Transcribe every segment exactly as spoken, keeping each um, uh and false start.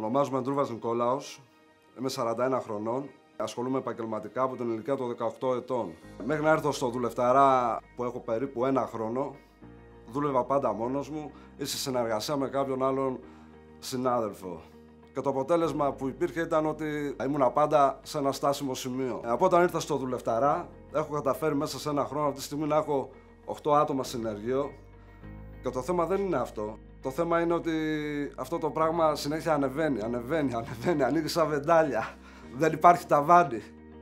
Ονομάζομαι Ντρούβας Νικόλαος, είμαι σαράντα ένα χρονών, ασχολούμαι επαγγελματικά από την ηλικία των δεκαοκτώ ετών. Μέχρι να έρθω στο δουλευταρά που έχω περίπου ένα χρόνο, δούλευα πάντα μόνος μου ή σε συνεργασία με κάποιον άλλον συνάδελφο. Και το αποτέλεσμα που υπήρχε ήταν ότι ήμουνα πάντα σε ένα στάσιμο σημείο. Από όταν ήρθα στο δουλευταρά, έχω καταφέρει μέσα σε ένα χρόνο αυτή τη στιγμή να έχω οκτώ άτομα συνεργείο. Και το θέμα δεν είναι αυτό. Το θέμα είναι ότι αυτό το πράγμα συνέχεια ανεβαίνει, ανεβαίνει, ανεβαίνει, ανοίγει σαν βεντάλια. Δεν υπάρχει ταβάνι.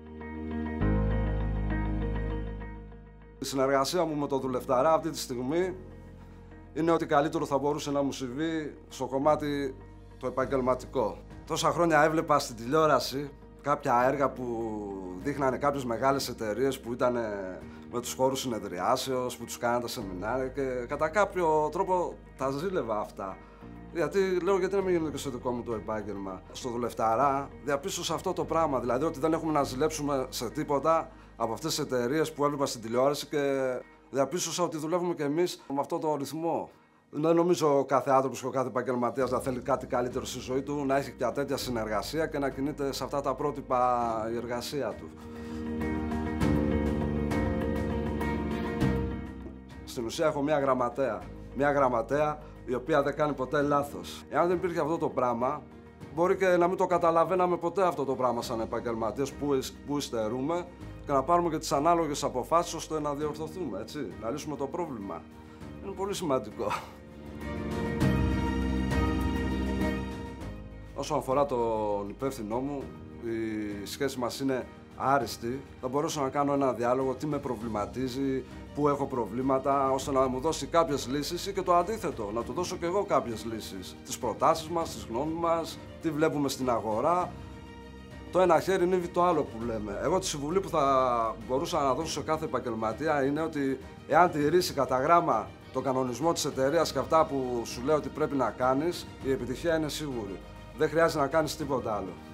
Η συνεργασία μου με το δουλευταρά αυτή τη στιγμή είναι ότι καλύτερο θα μπορούσε να μου συμβεί στο κομμάτι το επαγγελματικό. Τόσα χρόνια έβλεπα στην τηλεόραση κάποια έργα που δείχνανε κάποιες μεγάλες εταιρείες που ήταν με τους χώρους συνεδριάσεως, που τους κάνανε τα σεμινάρια και κατά κάποιο τρόπο τα ζήλευα αυτά. Γιατί λέω, γιατί να μην γίνεται και στο δικό μου το επάγγελμα. Στο δουλευταρά διαπίστωσα αυτό το πράγμα, δηλαδή ότι δεν έχουμε να ζηλέψουμε σε τίποτα από αυτές τις εταιρείες που έβλεπα στην τηλεόραση και διαπίστωσα ότι δουλεύουμε κι εμείς με αυτό το ρυθμό. Δεν νομίζω ο κάθε άνθρωπος και ο κάθε επαγγελματίας να θέλει κάτι καλύτερο στη ζωή του, να έχει μια τέτοια συνεργασία και να κινείται σε αυτά τα πρότυπα η εργασία του. Στην ουσία έχω μια γραμματέα. Μια γραμματέα η οποία δεν κάνει ποτέ λάθος. Εάν δεν υπήρχε αυτό το πράγμα, μπορεί και να μην το καταλαβαίναμε ποτέ αυτό το πράγμα σαν επαγγελματίες που, που υστερούμε και να πάρουμε και τις ανάλογες αποφάσεις ώστε να διορθωθούμε, έτσι, να λύσουμε το πρόβλημα. Είναι πολύ σημαντικό. Όσον αφορά τον υπεύθυνό μου, η σχέση μας είναι άριστη. Θα μπορούσα να κάνω ένα διάλογο, τι με προβληματίζει, πού έχω προβλήματα, ώστε να μου δώσει κάποιες λύσεις ή και το αντίθετο, να του δώσω και εγώ κάποιες λύσεις. Τις προτάσεις μας, τις γνώμες μας, τι βλέπουμε στην αγορά. Το ένα χέρι νύβει το άλλο που λέμε. Εγώ τη συμβουλή που θα μπορούσα να δώσω σε κάθε επαγγελματία είναι ότι εάν τηρήσει κατά γράμμα τον κανονισμό της εταιρείας και αυτά που σου λέω ότι πρέπει να κάνεις, η επιτυχία είναι σίγουρη. Δεν χρειάζεται να κάνεις τίποτα άλλο.